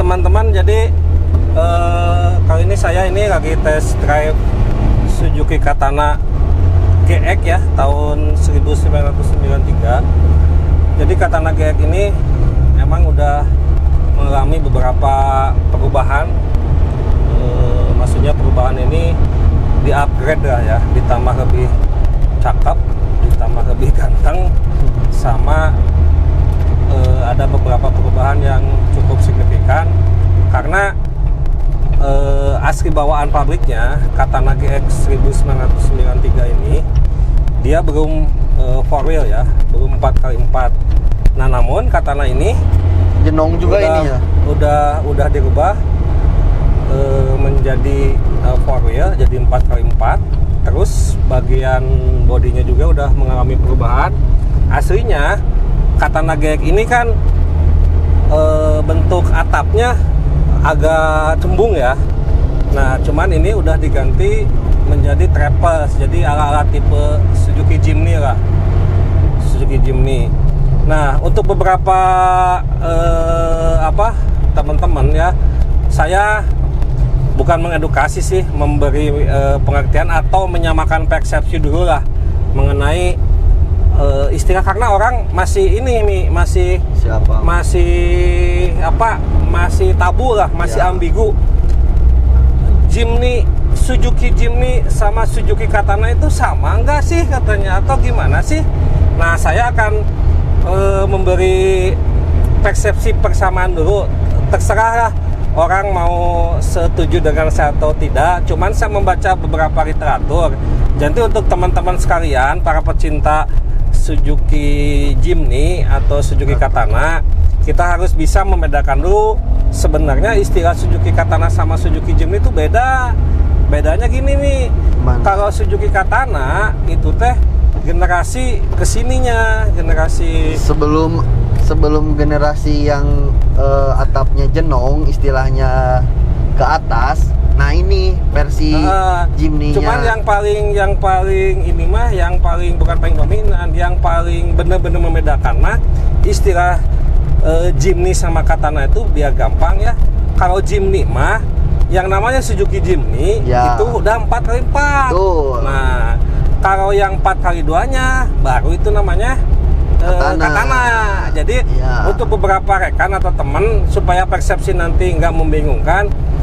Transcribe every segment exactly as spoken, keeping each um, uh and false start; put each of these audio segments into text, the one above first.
teman-teman, jadi eh, kali ini saya ini lagi test drive Suzuki Katana G X ya, tahun seribu sembilan ratus sembilan puluh tiga. Jadi Katana G X ini emang udah mengalami beberapa perubahan. Eh, maksudnya perubahan ini di upgrade lah ya, ditambah lebih cakep, ditambah lebih ganteng, sama eh, ada beberapa perubahan yang cukup signifikan karena eh, asli bawaan pabriknya Katana G X seribu sembilan ratus sembilan puluh tiga ini dia belum eh, four wheel ya, belum empat kali empat. Nah, namun Katana ini jenong juga udah, ini ya. Udah udah dirubah eh, menjadi eh, four wheel, jadi empat kali empat. Terus bagian bodinya juga udah mengalami perubahan. Aslinya Katana G X ini kan e, bentuk atapnya agak cembung ya. Nah, cuman ini udah diganti menjadi trapeze, jadi ala-ala tipe Suzuki Jimny lah. Suzuki Jimny. Nah, untuk beberapa e, apa teman-teman ya, saya bukan mengedukasi sih, memberi e, pengertian atau menyamakan persepsi dulu lah mengenai e, istilah, karena orang masih ini nih masih Siapa? masih apa masih tabu lah, masih ya. ambigu. Jimny, Suzuki Jimny sama Suzuki Katana itu sama enggak sih katanya, atau gimana sih? Nah, saya akan e, memberi persepsi persamaan dulu, terserah lah orang mau setuju dengan saya atau tidak. Cuman saya membaca beberapa literatur. Jadi untuk teman-teman sekalian, para pecinta Suzuki Jimny atau Suzuki Katana, kita harus bisa membedakan dulu sebenarnya istilah Suzuki Katana sama Suzuki Jimny itu beda. Bedanya gini nih, Mana? Kalau Suzuki Katana itu teh generasi kesininya, generasi sebelum sebelum generasi yang uh, atapnya jenong, istilahnya ke atas. Nah, ini versi uh, Jimny-nya. Cuman yang paling yang paling ini mah, yang paling bukan paling dominan, yang paling bener-bener membedakan mah istilah uh, Jimny sama Katana itu biar gampang ya. Kalau Jimny mah yang namanya Suzuki Jimny ya, itu udah empat kali empat. Nah, kalau yang empat kali duanya baru itu namanya Katana. Katana. Jadi ya, untuk beberapa rekan atau teman supaya persepsi nanti nggak membingungkan,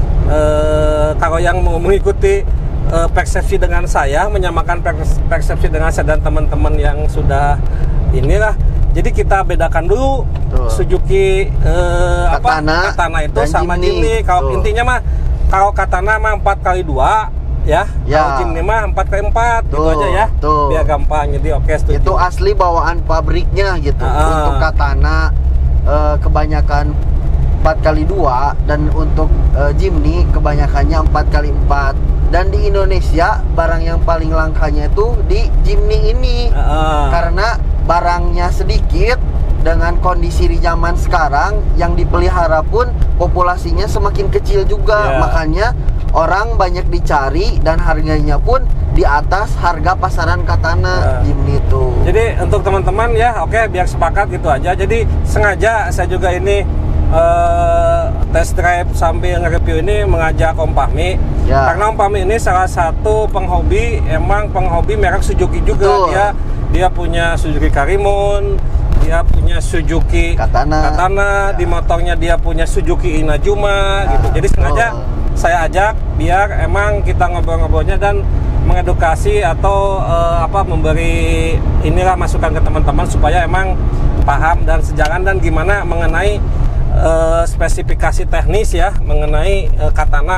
eh, kalau yang mau mengikuti eh, persepsi dengan saya, menyamakan persepsi dengan saya dan teman-teman yang sudah inilah. Jadi kita bedakan dulu tuh. Suzuki eh, Katana, apa Katana itu sama Jimny. Kalau intinya mah kalau Katana mah empat kali dua. Ya, ya. Kalau Jimny mah empat kali empat gitu aja ya, tuh. Biar gampang. Jadi oke, setuju. Itu asli bawaan pabriknya gitu. Uh. Untuk Katana uh, kebanyakan empat kali dua, dan untuk uh, Jimny kebanyakannya empat kali empat. Dan di Indonesia barang yang paling langkanya itu di Jimny ini, uh. karena barangnya sedikit. Dengan kondisi di zaman sekarang yang dipelihara pun populasinya semakin kecil juga, yeah. Makanya orang banyak dicari dan harganya pun di atas harga pasaran Katana, yeah. Jimny itu. Jadi untuk teman-teman ya, oke, biar sepakat gitu aja. Jadi sengaja saya juga ini uh, test drive sambil nge-review ini mengajak Om Fahmi, yeah. Karena Om Fahmi ini salah satu penghobi, emang penghobi merek Suzuki juga. Betul. Dia dia punya Suzuki Karimun, dia punya Suzuki Katana, Katana ya. Di motornya dia punya Suzuki Inajuma, ya. Gitu. Jadi sengaja oh. saya ajak biar emang kita ngobrol-ngobrolnya dan mengedukasi atau uh, apa memberi inilah masukan ke teman-teman supaya emang paham dan sejalan dan gimana mengenai uh, spesifikasi teknis ya mengenai uh, Katana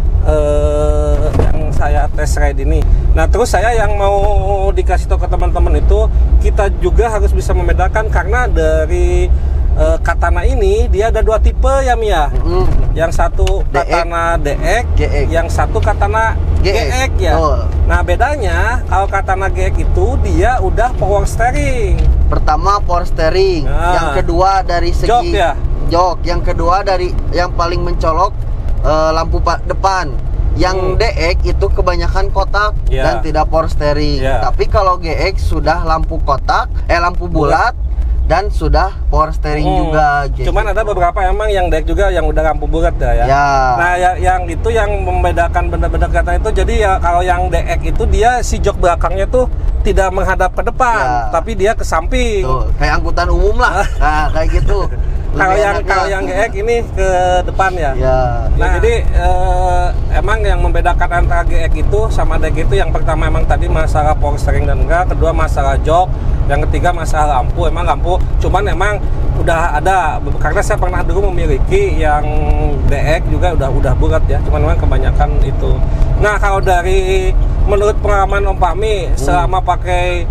uh, yang saya test ride ini. Nah, terus saya yang mau dikasih tahu ke teman-teman itu, kita juga harus bisa membedakan karena dari uh, Katana ini dia ada dua tipe ya Mia. Mm. Yang satu Katana D X, G X, yang satu Katana G X, G X ya. Oh. Nah, bedanya kalau Katana G X itu dia udah power steering. Pertama power steering, nah. Yang kedua dari segi jok, ya? jok, yang kedua dari yang paling mencolok uh, lampu depan. Yang hmm. D X itu kebanyakan kotak, yeah. Dan tidak power steering. Yeah. Tapi kalau G X sudah lampu kotak, eh lampu bulat, dan sudah power steering Hmm. juga gitu. Cuman ada beberapa emang yang deck juga yang udah lampu bulat ya, ya. Ya. Nah, ya, yang itu yang membedakan bener-bener kata itu, jadi ya kalau yang D X itu dia si jok belakangnya tuh tidak menghadap ke depan, Ya. tapi dia ke samping. Tuh, kayak angkutan umum lah. Nah, kayak gitu. Kalau Lebih yang enaknya. kalau yang G X ini ke depan ya. Ya. Nah, jadi eh, emang yang membedakan antara G X itu sama D X itu yang pertama emang tadi masalah power steering dan enggak, kedua masalah jok, yang ketiga masalah lampu. Emang lampu, cuman emang udah ada karena saya pernah dulu memiliki yang D X juga udah udah bulat ya, cuman memang kebanyakan itu. Nah, kalau dari menurut pengalaman Om Fahmi hmm. selama pakai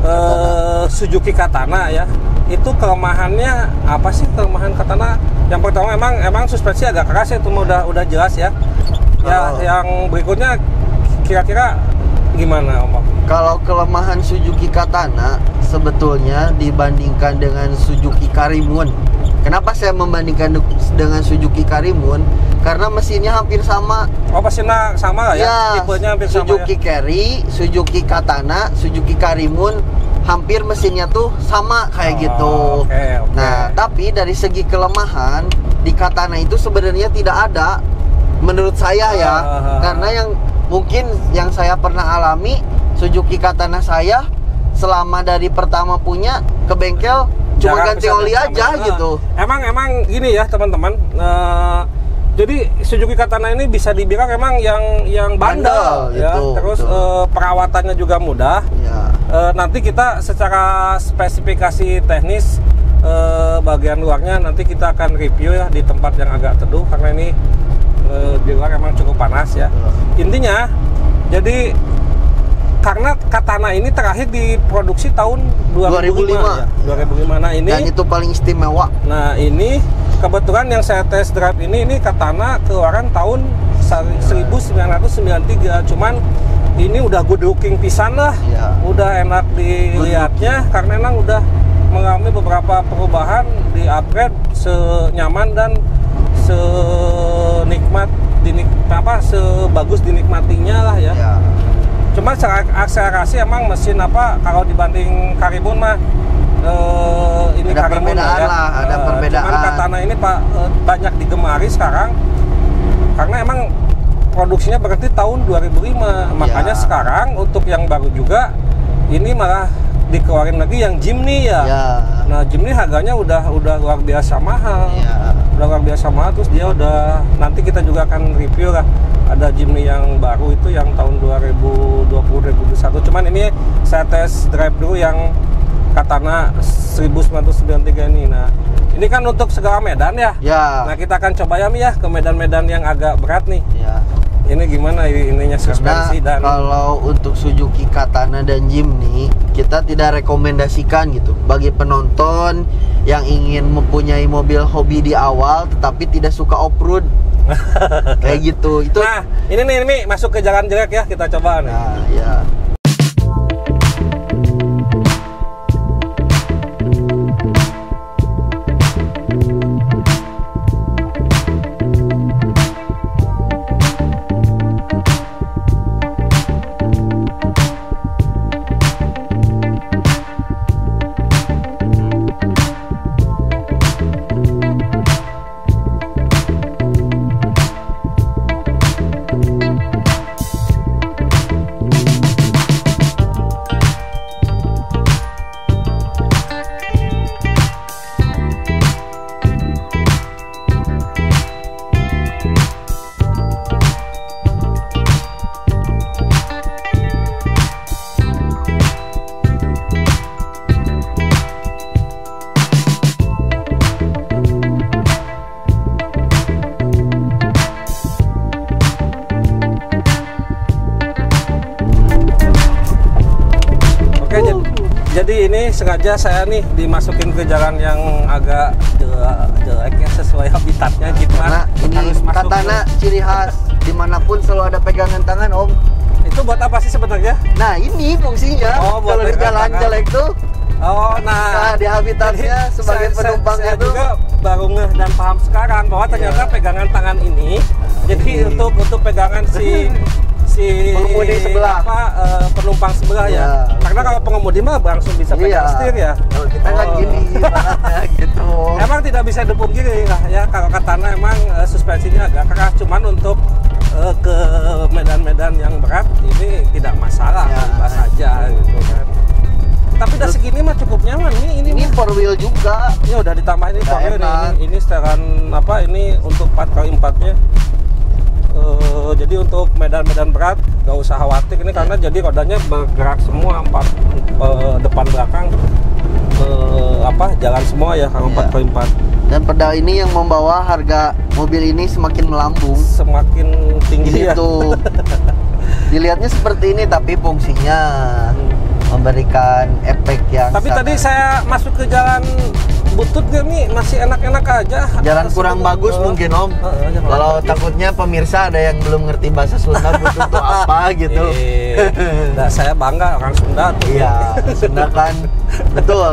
eh, Suzuki Katana ya, itu kelemahannya apa sih kelemahan Katana? Yang pertama emang emang suspensi agak keras ya, itu udah udah jelas ya. Ya, Oh. yang berikutnya kira-kira gimana Om? Kalau kelemahan Suzuki Katana sebetulnya dibandingkan dengan Suzuki Karimun. Kenapa saya membandingkan dengan Suzuki Karimun? Karena mesinnya hampir sama. Oh, mesinnya sama lah ya? Ya, Tipenya hampir Suzuki sama ya? Carry, Suzuki Katana, Suzuki Karimun, hampir mesinnya tuh sama kayak Oh, gitu. okay, okay. Nah, tapi dari segi kelemahan di Katana itu sebenarnya tidak ada, menurut saya ya, Uh, karena yang mungkin yang saya pernah alami Suzuki Katana saya selama dari pertama punya ke bengkel cuma Jarang ganti bisa oli ganti aja sama. gitu. Emang emang gini ya teman-teman. Eh, jadi Suzuki Katana ini bisa dibilang emang yang yang bandel, Bandel, ya. itu, Terus itu. eh, perawatannya juga mudah. Ya. Eh, nanti kita secara spesifikasi teknis eh, bagian luarnya nanti kita akan review ya di tempat yang agak teduh karena ini eh, di luar emang cukup panas ya. Intinya jadi karena Katana ini terakhir diproduksi tahun dua ribu lima, ya. dua ribu lima. Nah, ini Dan itu paling istimewa. Nah, ini kebetulan yang saya test drive ini ini Katana keluaran tahun seribu sembilan ratus sembilan puluh tiga. Cuman ini udah good looking pisan lah. Ya. Udah enak dilihatnya karena emang udah mengalami beberapa perubahan, di upgrade senyaman dan senikmat dinik apa sebagus dinikmatinya lah ya. Ya. Cuma secara akselerasi emang mesin apa kalau dibanding Karimun mah eh, ini Ada Karimun perbedaan ya. lah, ada Eh, perbedaan. Cuman Katana ini Pak eh, banyak digemari sekarang karena emang produksinya berarti tahun dua ribu lima. Makanya Ya. sekarang untuk yang baru juga ini malah dikeluarin lagi yang Jimny ya. Ya. Nah, Jimny harganya udah udah luar biasa mahal. Ya. Udah luar biasa mahal, terus dia udah nanti kita juga akan review lah. Ada Jimny yang baru itu yang tahun dua ribu dua puluh dua ribu dua puluh satu. Cuman ini saya test drive dulu yang Katana seribu sembilan ratus sembilan puluh tiga ini. Nah, ini kan untuk segala medan ya. Ya. Nah, kita akan coba ya Mi ya ke medan-medan yang agak berat nih. Ya. Ini gimana ininya suspensi Karena dan kalau untuk Suzuki Katana dan Jimny kita tidak rekomendasikan gitu bagi penonton yang ingin mempunyai mobil hobi di awal tetapi tidak suka off-road kayak gitu. Itu Nah, ini nih Mi masuk ke jalan jelek ya, kita coba nih. nah, ya. Oke, jadi, jadi ini sengaja saya nih dimasukin ke jalan yang agak jelek, jelek ya sesuai habitatnya gitu. Karena ini Harus masuk Katana ke- ciri khas dimanapun selalu ada pegangan tangan Om. Itu buat apa sih sebenarnya? Nah ini fungsinya Oh, buat kalau di pegangan jalan tangan. jelek tuh. Oh, nah, Nah, di habitatnya jadi sebagai saya- saya- penumpang saya itu. juga baru ngeh dan paham sekarang bahwa ternyata Iya. pegangan tangan ini jadi Ini. untuk untuk pegangan si si pengemudi sebelah, apa uh, penumpang sebelah ya. ya. Karena kalau pengemudi mah langsung bisa pegang Iya. setir ya. Kalau kita kan Oh. gini gitu. Emang tidak bisa dipungkiri lah ya, kalau Katana emang uh, suspensinya agak keras, cuman untuk uh, ke medan-medan yang berat ini tidak masalah, Ya. bebas saja gitu kan. Tapi udah segini mah cukup nyaman nih ini. Ini mah. four wheel juga. Ya udah ditambah ini Udah four wheel nih, enak. ini, ini setelan apa ini untuk empat kali empatnya. Uh, jadi untuk medan-medan berat gak usah khawatir ini karena jadi rodanya bergerak semua empat uh, depan belakang uh, apa jalan semua ya kalau empat kali empat. Dan pedal ini yang membawa harga mobil ini semakin melambung. Semakin tinggi ya. Gitu. Dilihatnya seperti ini tapi fungsinya memberikan efek yang Tapi sangat- tadi saya masuk ke jalan butut gak nih masih enak-enak aja. Jalan kurang Sebelum- bagus uh, mungkin Om. uh, uh, jalan Kalau bagus. takutnya pemirsa ada yang belum ngerti bahasa Sunda butut itu apa gitu. Eh, nah, saya bangga orang Sunda tuh. Iya, Sunda kan betul.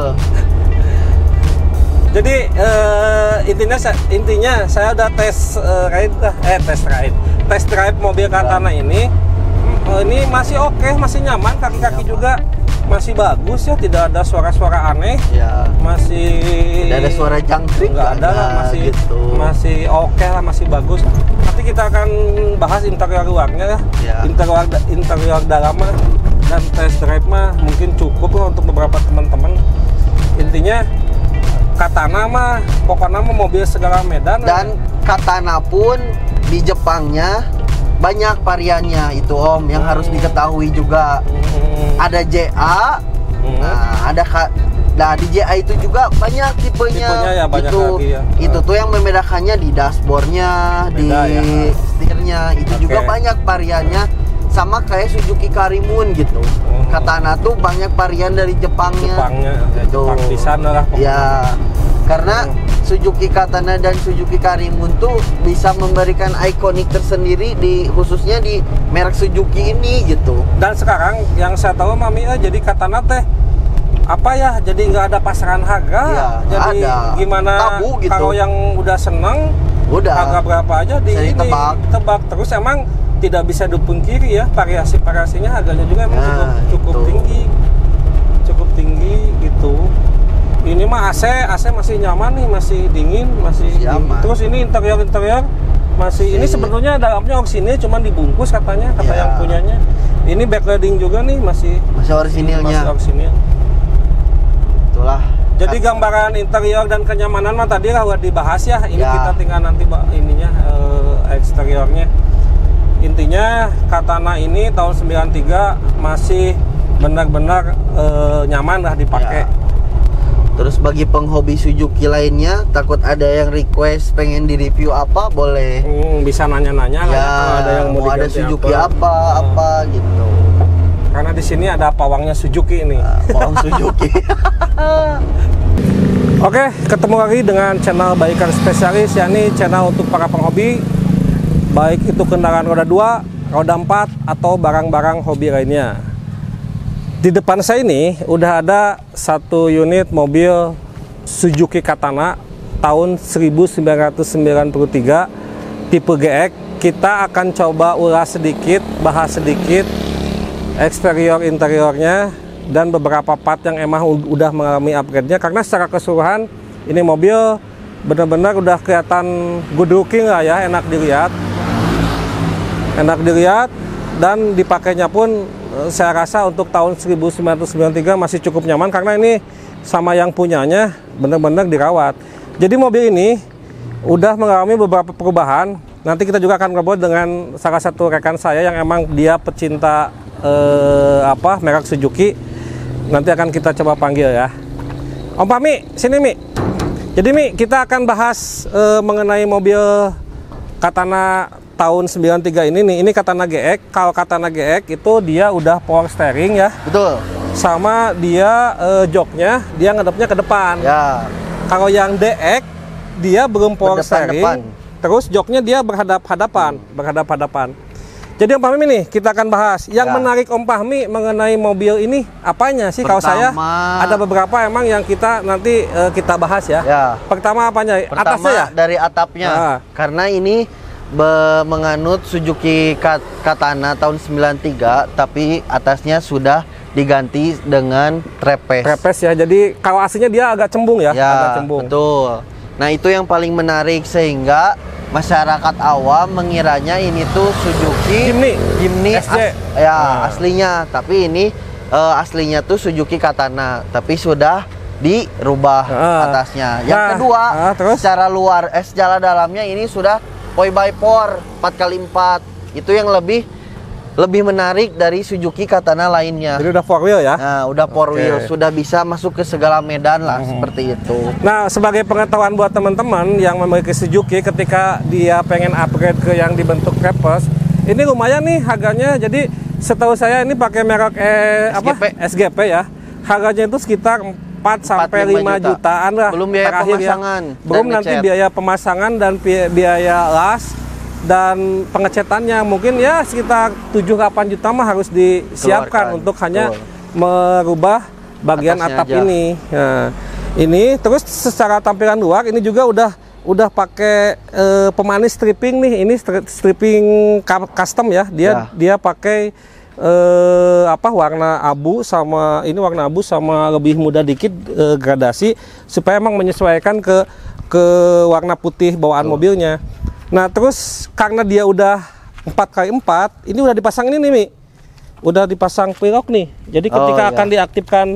Jadi eh, intinya saya, intinya saya udah tes eh, ride eh tes ride, test drive mobil Katana ini. Hmm, ini masih oke, masih nyaman, kaki-kaki juga masih bagus ya, tidak ada suara-suara aneh. Ya. Masih Tidak ada suara jangkrik, nggak ada lah, masih gitu. masih oke lah, masih bagus. Nanti kita akan bahas interior luarnya ya, Ya. interior interior dalamnya dan test drive mah mungkin cukup lah untuk beberapa teman-teman. Intinya Katana mah pokoknya mah mobil segala medan. Dan Katana pun di Jepangnya banyak variannya itu Om yang Hmm. harus diketahui juga. Hmm. Ada J A, Hmm. nah ada ka, nah di J A itu juga banyak tipenya. Tipenya ya, banyak itu, lagi ya. Itu tuh yang membedakannya di dashboardnya, di Beda ya. setirnya. Itu Oke. juga banyak variannya. Sama kayak Suzuki Karimun gitu. Hmm. Katana tuh banyak varian dari Jepangnya. Jepangnya, ya, Gitu. Jepang di sana lah. pokoknya. Ya, karena Hmm. Suzuki Katana dan Suzuki Karimun tuh bisa memberikan ikonik tersendiri di khususnya di merek Suzuki ini gitu. Dan sekarang yang saya tahu Mami ya, jadi Katana teh apa ya, jadi nggak ada pasaran harga. Iya, nggak jadi ada. gimana Tabu gitu. kalau yang udah seneng Udah. harga berapa aja di Bisa ini ditebak. tebak terus. Emang tidak bisa dipungkiri ya, variasi-variasinya harganya juga emang Nah, cukup cukup itu. tinggi, cukup tinggi gitu. Ini mah A C, A C masih nyaman nih, masih dingin, masih Masih dingin. aman. Terus ini interior interior masih ini Si- sebetulnya dalamnya opsinil cuman dibungkus katanya, kata Ya. yang punyanya. Ini backlighting juga nih masih Masih orisinilnya. masih opsinil. Itulah. Jadi gambaran interior dan kenyamanan mah tadi lah udah dibahas ya. Ini Ya. kita tinggal nanti ba- ininya eh, eksteriornya. Intinya Katana ini tahun sembilan tiga masih benar-benar eh, nyaman lah dipakai. Ya. Terus bagi penghobi Suzuki lainnya, takut ada yang request pengen di review apa, boleh. Hmm, bisa nanya-nanya lah Ya, kalau ada yang mau, mau ada diganti Suzuki apa, apa, apa, Eh, gitu. Karena di sini ada pawangnya Suzuki ini. Nah, Pawang Suzuki. Oke, ketemu lagi dengan channel Baikan Spesialis, yakni channel untuk para penghobi, baik itu kendaraan roda dua, roda empat, atau barang-barang hobi lainnya. Di depan saya ini udah ada satu unit mobil Suzuki Katana tahun seribu sembilan ratus sembilan puluh tiga tipe G X. Kita akan coba ulas sedikit, bahas sedikit eksterior interiornya dan beberapa part yang emang udah mengalami upgrade-nya, karena secara keseluruhan ini mobil benar-benar udah kelihatan good looking lah ya, enak dilihat enak dilihat dan dipakainya pun eh, saya rasa untuk tahun seribu sembilan ratus sembilan puluh tiga masih cukup nyaman karena ini sama yang punyanya benar-benar dirawat. Jadi mobil ini udah mengalami beberapa perubahan. Nanti kita juga akan ngobrol dengan salah satu rekan saya yang emang dia pecinta eh, apa merek Suzuki. Nanti akan kita coba panggil ya. Om Pami, sini Mi. Jadi Mi, kita akan bahas eh, mengenai mobil Katana tahun sembilan tiga ini nih. Ini Katana G X. Kalau Katana G X itu dia udah power steering ya. Betul. Sama dia eh, joknya dia ngadepnya ke depan. Ya. Kalau yang D X dia belum power Berdepan-depan. steering. Terus joknya dia berhadap-hadapan, berhadap-hadapan. Jadi Om Fahmi nih kita akan bahas. Yang Ya. menarik Om Fahmi mengenai mobil ini apanya sih? Kalau saya Pertama- ada beberapa emang yang kita nanti eh, kita bahas ya. Ya. Pertama apanya? Pertama Atasnya ya? dari atapnya. Ah. Karena ini be- menganut Suzuki Katana tahun sembilan tiga, tapi atasnya sudah diganti dengan trapeze. Trapeze ya. Jadi kalau aslinya dia agak cembung ya, Ya, agak cembung. betul. Nah, itu yang paling menarik sehingga masyarakat awam mengiranya ini tuh Suzuki Jimny, Jimny S J. as- ya Nah. aslinya, tapi ini eh, aslinya tuh Suzuki Katana, tapi sudah dirubah Ah. atasnya. Yang Nah, kedua, ah, terus? secara luar eh secara dalamnya ini sudah four by four, empat kali empat. Itu yang lebih lebih menarik dari Suzuki Katana lainnya. Jadi udah four wheel ya. Nah, udah four Oke. wheel, sudah bisa masuk ke segala medan lah, seperti itu. Nah, sebagai pengetahuan buat teman-teman yang memiliki Suzuki ketika dia pengen upgrade ke yang dibentuk trapeze, ini lumayan nih harganya. Jadi setahu saya ini pakai merek eh, S G P. apa S G P ya. Harganya itu sekitar empat sampai lima juta. jutaan lah. Belum biaya terakhir ya. pemasangan Belum dan nanti ngecat. biaya pemasangan dan pi- biaya las dan pengecetannya mungkin ya sekitar tujuh delapan juta mah harus disiapkan Keluarkan. untuk hanya Betul. merubah bagian Atasnya atap aja. ini. Nah, ini terus secara tampilan luar ini juga udah udah pakai eh, pemanis stripping nih. Ini stri- stripping ka- custom ya. Dia Ya. dia pakai eh, apa warna abu sama ini warna abu sama lebih muda dikit eh, gradasi supaya emang menyesuaikan ke ke warna putih bawaan mobilnya. Nah, terus karena dia udah empat kali empat, ini udah dipasang ini nih, Mi. Udah dipasang pelok nih. Jadi Oh, ketika ya. akan diaktifkan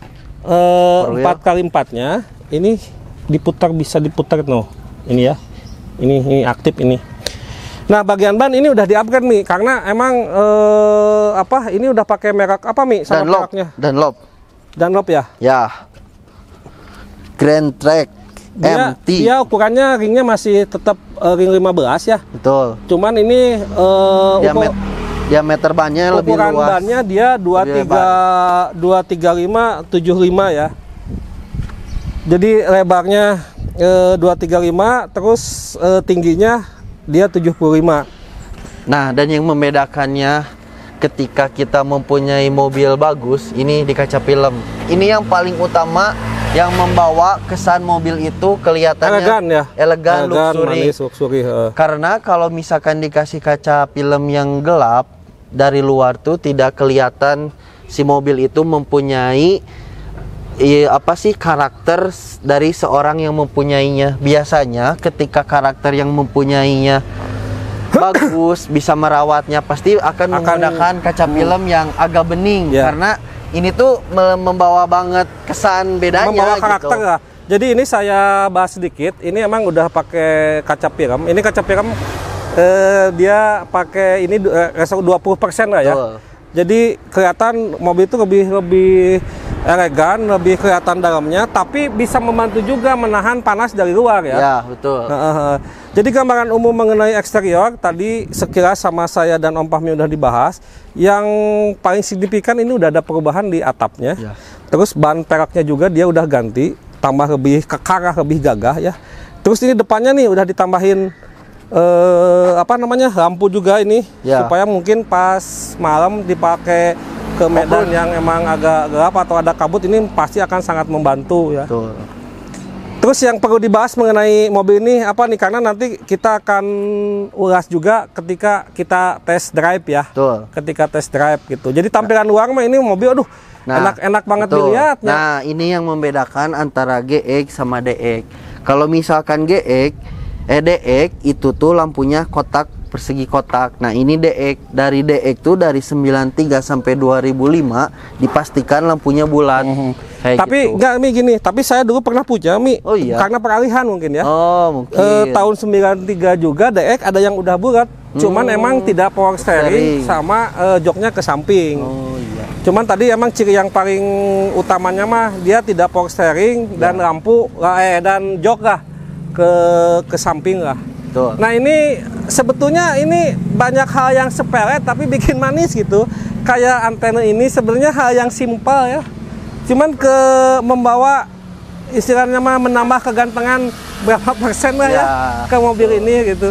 empat kali empatnya, ini diputar bisa diputar no. Ini ya. Ini ini aktif ini. Nah, bagian ban ini udah di-upgrade nih karena emang eh, apa? Ini udah pakai merek apa, Mi? Sama Dunlop, mereknya. Dunlop. Dunlop ya. Ya. Grand Track Dia, M T. dia ukurannya ringnya masih tetap eh, ring lima belas ya. Betul. Cuman ini eh, Diamet ukur- diameter bannya lebih ukuran luas. bannya dia dua tiga dua tiga lima tujuh lima ya. Jadi lebarnya eh, dua tiga lima, terus eh, tingginya dia tujuh puluh lima. Nah, dan yang membedakannya ketika kita mempunyai mobil bagus, ini di kaca film. Ini yang paling utama yang membawa kesan mobil itu kelihatannya Elegan ya. elegan, luxury. manis, luxury. eh. Karena kalau misalkan dikasih kaca film yang gelap dari luar tuh tidak kelihatan si mobil itu mempunyai i- apa sih karakter s- dari seorang yang mempunyainya. Biasanya ketika karakter yang mempunyainya bagus, bisa merawatnya, pasti akan, Akan- menggunakan kaca film yang agak bening Ya. karena ini tuh me- membawa banget kesan bedanya Membawa gitu. karakter lah. Jadi ini saya bahas sedikit. Ini emang udah pakai kaca film. Ini kaca film eh, dia pakai ini eh, dua puluh persen lah ya. Betul. Jadi kelihatan mobil itu lebih lebih elegan, lebih kelihatan dalamnya, tapi bisa membantu juga menahan panas dari luar ya. Ya, betul. Nah, eh, eh. Jadi gambaran umum mengenai eksterior tadi sekilas sama saya dan Om Fahmi udah dibahas. Yang paling signifikan ini udah ada perubahan di atapnya. Ya. Terus ban peraknya juga dia udah ganti, tambah lebih kekar, lebih gagah ya. Terus ini depannya nih udah ditambahin eh, apa namanya lampu juga ini Ya. supaya mungkin pas malam dipakai ke medan Kabut. yang emang agak gelap atau ada kabut, ini pasti akan sangat membantu ya. Betul. Terus yang perlu dibahas mengenai mobil ini apa nih, karena nanti kita akan ulas juga ketika kita test drive ya. Betul. Ketika test drive gitu. Jadi tampilan luar mah ini mobil aduh enak-enak banget betul. dilihatnya. Nah, ini yang membedakan antara G X sama D X. Kalau misalkan G X, eh D X itu tuh lampunya kotak persegi kotak. Nah, ini D X. Dari D X tuh dari sembilan tiga sampai dua ribu lima dipastikan lampunya bulat. Kayak Tapi gitu. enggak Mi gini, tapi saya dulu pernah punya Mi. Oh, iya? Karena peralihan mungkin ya. Oh, mungkin. Eh, tahun sembilan tiga juga D X ada yang udah bulat. Cuman Hmm, emang tidak power steering, steering. sama eh, joknya ke samping. Oh, iya. Cuman tadi emang ciri yang paling utamanya mah dia tidak power steering dan lampu eh dan jok lah ke ke samping lah. Betul. Nah, ini sebetulnya ini banyak hal yang sepele tapi bikin manis gitu. Kayak antena ini sebenarnya hal yang simpel ya. Cuman ke membawa istilahnya mah menambah kegantengan berapa persen lah ya, Ya, ke mobil ini gitu.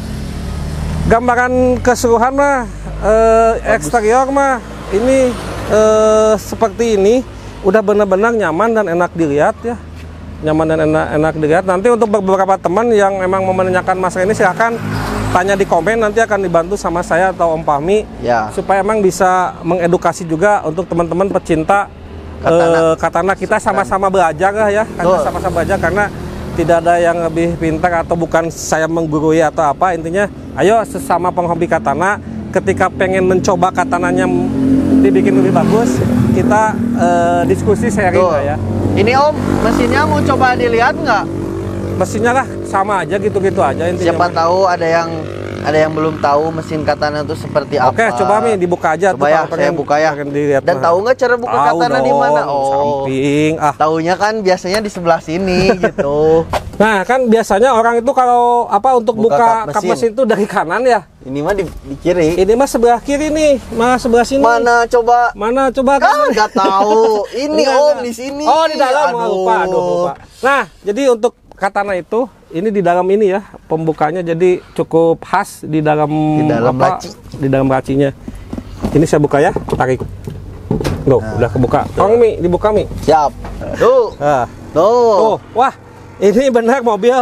Gambaran keseluruhan mah eh, eksterior mah ini eh, seperti ini udah benar-benar nyaman dan enak dilihat ya. Nyaman dan enak, enak dilihat. Nanti untuk beberapa teman yang memang mau menanyakan masalah ini silahkan tanya di komen, nanti akan dibantu sama saya atau Om Fahmi Ya. supaya emang bisa mengedukasi juga untuk teman-teman pecinta Katana. eh, katana kita sama-sama belajar lah ya, karena Betul. sama-sama belajar karena tidak ada yang lebih pintar atau bukan saya menggurui atau apa, intinya ayo sesama penghobi katana ketika pengen mencoba katananya dibikin lebih bagus, kita eh, diskusi sharing Tuh. lah ya. Ini Om, mesinnya mau coba dilihat nggak? Mesinnya lah sama aja gitu-gitu aja intinya. Siapa mah. tahu ada yang ada yang belum tahu mesin katana itu seperti apa. Oke, coba Mi dibuka aja Coba ya, kalau saya pengen- buka ya. pengen dilihat Dan mah. tahu nggak cara buka Tahu katana di mana? dong, samping. Ah. Taunya kan biasanya di sebelah sini gitu. Nah, kan biasanya orang itu kalau apa untuk Buka buka, kap kap mesin. mesin itu dari kanan ya. Ini mah di, di kiri. Ini mah sebelah kiri nih, malah sebelah sini. Mana coba? Mana coba Kan nggak tahu. Ini Enggak, Om enggak. di sini. Oh, di dalam. Aduh. Lupa, aduh, lupa. Nah, jadi untuk katana itu ini di dalam ini ya, pembukanya jadi cukup khas di dalam Di dalam apa? laci. Di dalam lacinya. Ini saya buka ya, tarik. Loh, Nah, udah kebuka. Tolong Mi, dibuka Mi. Siap. Tuh. Nah, Tuh. tuh, wah, ini benar mobil.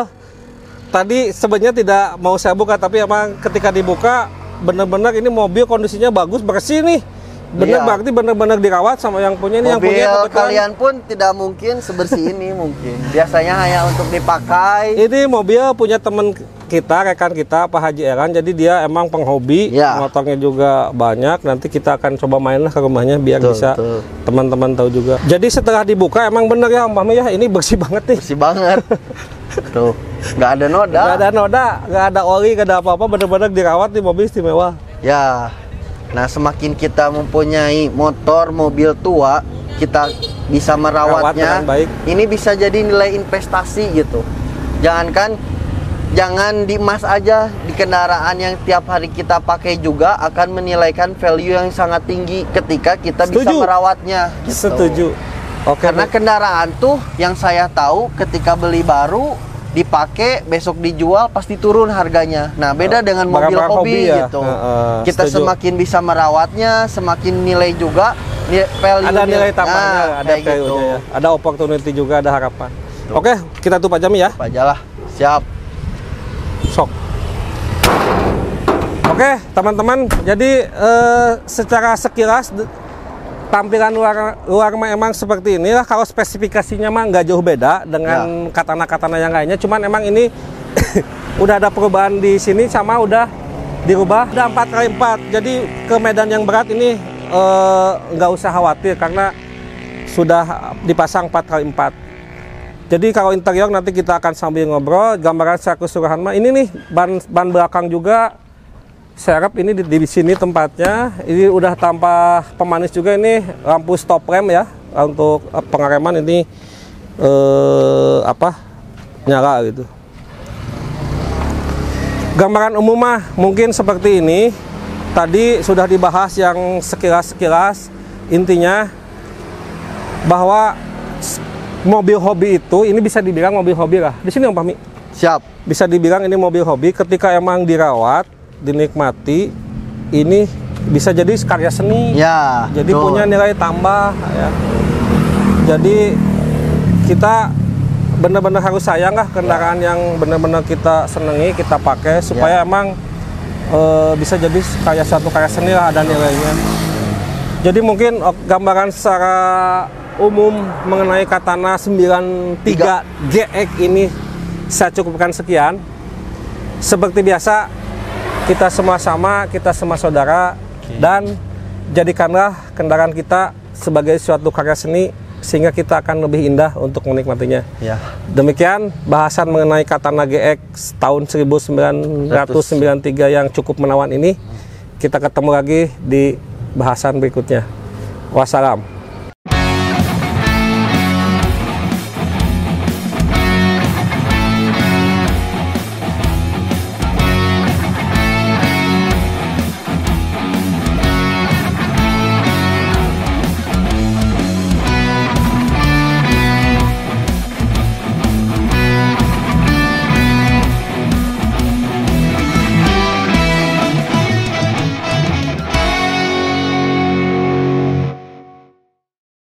Tadi sebenarnya tidak mau saya buka, tapi emang ketika dibuka benar-benar ini mobil kondisinya bagus, bersih nih. Benar, Iya. berarti benar-benar dirawat sama yang punya ini. Yang Mobil punya kebetulan- kalian pun tidak mungkin sebersih ini mungkin. Biasanya hanya untuk dipakai. Ini mobil punya teman kita, rekan kita, Pak Haji Eran. Jadi dia emang penghobi, Ya. motornya juga banyak. Nanti kita akan coba main lah ke rumahnya biar Betul, bisa betul. teman-teman tahu juga. Jadi setelah dibuka emang bener ya Om Fahmi ya, ini bersih banget nih. Bersih banget. Tuh, nggak ada noda. Gak ada noda, gak ada oli, gak ada apa-apa, bener-bener dirawat di mobil istimewa. Ya. Nah, semakin kita mempunyai motor mobil tua, kita bisa Rawat merawatnya. dengan baik. Ini bisa jadi nilai investasi gitu. Jangankan jangan di emas aja, di kendaraan yang tiap hari kita pakai juga akan menilaikan value yang sangat tinggi ketika kita bisa Setuju. merawatnya. gitu. Setuju. Oke. Karena baik. kendaraan tuh yang saya tahu ketika beli baru dipakai besok dijual pasti turun harganya. Nah, beda dengan mobil Barang-barang hobi, hobi ya. gitu. Heeh, Kita setuju. semakin bisa merawatnya, semakin nilai juga ni- value. Ada nilai tambahnya, Nah, ada kayak value-nya gitu. ya. Ada opportunity juga, ada harapan. Oke, kita tutup aja Mi ya. Apa aja lah. Siap. Sok. Oke, teman-teman. Jadi eh, secara sekilas de- tampilan luar luar mah emang seperti inilah. Kalau spesifikasinya mah nggak jauh beda dengan katana-katana yang lainnya. Cuman emang ini udah ada perubahan di sini sama udah dirubah. Udah empat kali empat. Jadi ke medan yang berat ini eh, nggak usah khawatir karena sudah dipasang empat kali empat. Jadi kalau interior nanti kita akan sambil ngobrol. Gambaran secara keseluruhan mah ini nih ban ban belakang juga serep ini di, di sini tempatnya. Ini udah tanpa pemanis juga, ini lampu stop lamp ya untuk eh, pengereman ini eh, apa nyala gitu. Gambaran umum mah mungkin seperti ini. Tadi sudah dibahas yang sekilas-sekilas. Intinya bahwa s- mobil hobi itu ini bisa dibilang mobil hobi lah. Di sini Om Fahmi. Siap. Bisa dibilang ini mobil hobi ketika emang dirawat, dinikmati, ini bisa jadi karya seni. Ya. Jadi betul. punya nilai tambah ya. Jadi kita benar-benar harus sayang lah kendaraan yang benar-benar kita senangi, kita pakai supaya Ya. emang eh, bisa jadi kayak satu karya seni lah, ada nilainya. Jadi mungkin oh, gambaran secara umum mengenai katana sembilan tiga G X ini saya cukupkan sekian. Seperti biasa, kita semua sama, kita semua saudara, dan jadikanlah kendaraan kita sebagai suatu karya seni sehingga kita akan lebih indah untuk menikmatinya. Ya. Demikian bahasan mengenai katana G X tahun seribu sembilan ratus sembilan puluh tiga yang cukup menawan ini. Kita ketemu lagi di bahasan berikutnya. Wassalam.